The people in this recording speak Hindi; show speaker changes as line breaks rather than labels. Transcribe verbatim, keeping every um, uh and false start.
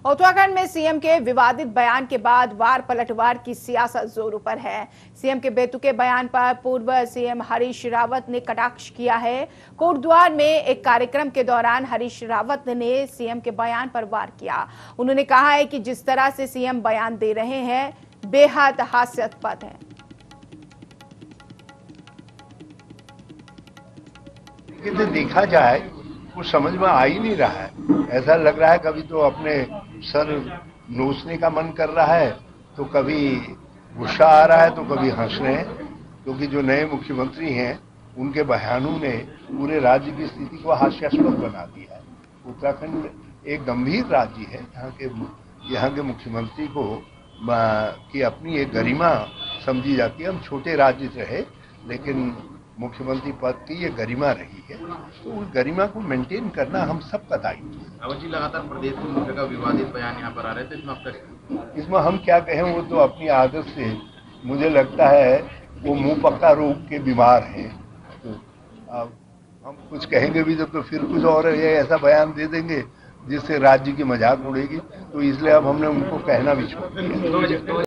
उत्तराखंड में सीएम के विवादित बयान के बाद वार पलटवार की सियासत जोरों पर है। सीएम के बेतुके बयान पर पूर्व सीएम हरीश रावत ने कटाक्ष किया है। कोटद्वार में एक कार्यक्रम के दौरान हरीश रावत ने सीएम के बयान पर वार किया। उन्होंने कहा है कि जिस तरह से सीएम बयान दे रहे हैं बेहद हास्यास्पद है।
देखा जाए कुछ समझ में आ ही नहीं रहा है। ऐसा लग रहा है कभी तो अपने सर नोचने का मन कर रहा है, तो कभी गुस्सा आ रहा है, तो कभी हंस रहे हैं, क्योंकि जो नए मुख्यमंत्री हैं उनके बयानों ने पूरे राज्य की स्थिति को हास्यास्पद बना दिया है। उत्तराखंड एक गंभीर राज्य है। यहाँ के यहाँ के मुख्यमंत्री को की अपनी एक गरिमा समझी जाती है। हम छोटे राज्य रहे, लेकिन मुख्यमंत्री पद की ये गरिमा रही है, तो उस गरिमा को मेंटेन करना हम सबका दायित्व है।
रावत जी, लगातार प्रदेश के मुख्य का विवादित बयान यहाँ पर आ रहे थे, इसमें आपका
इसमें हम क्या कहें, वो तो अपनी आदत से मुझे लगता है वो मुंह पक्का रोग के बीमार हैं। तो अब हम कुछ कहेंगे भी जब तो फिर कुछ और ये ऐसा बयान दे देंगे जिससे राज्य की मजाक उड़ेगी, तो इसलिए अब हमने उनको कहना भी छोड़ दिया।